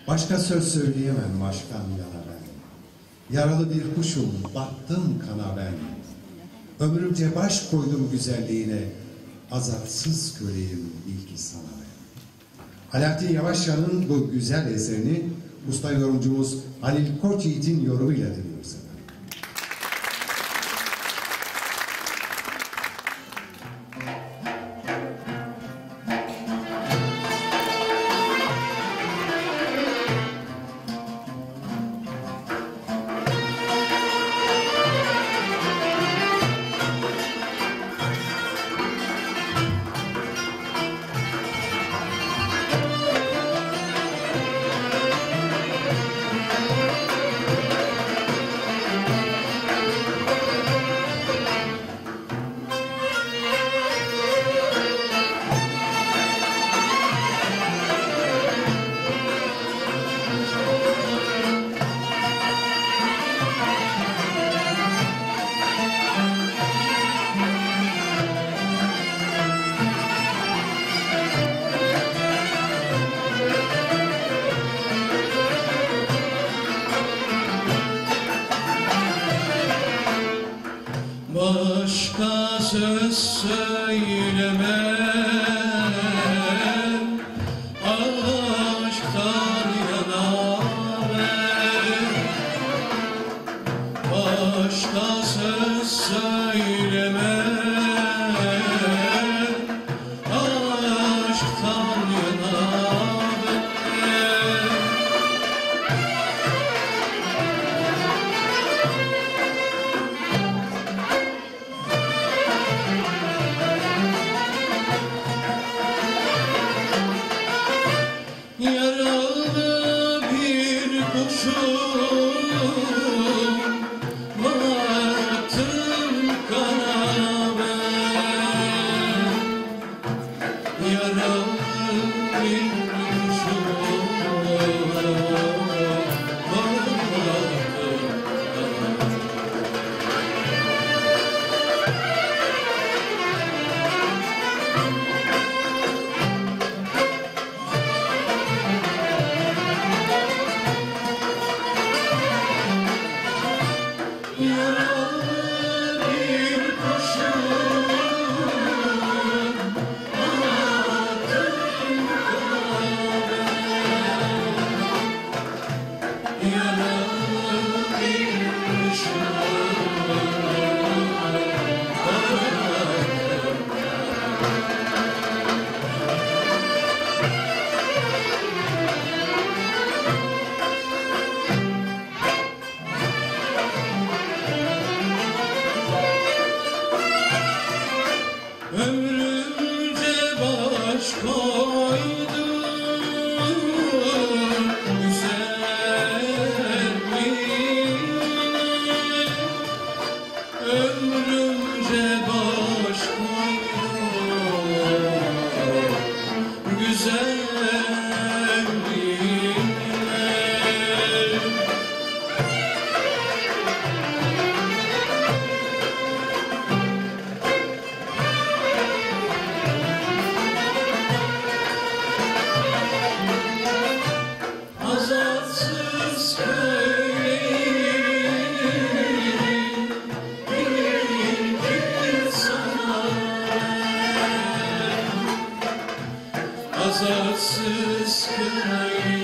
Başka söz söyleyemem başkan yana ben. Yaralı bir kuşum, battım kana ben. Ömrümce baş koydum güzelliğine, azatsız köleyim bil ki sana ben. Alaaddin Yavaşçı'nın bu güzel eserini usta yorumcumuz Halil Koçyiğit'in yorumuyla dinliyoruz efendim. Başka söz söylemem, aşktan yana ben. Başka söz söylemem, aşktan yana ben. Yaralı bir kuşum, battım kana ben. Yaralı bir kuşum, battım kana ben. Ömrümce baş koydum güzelliğine, ömrümce baş koydum güzelliğine. Azatsız köleyim bil ki sana ben. Azatsız köleyim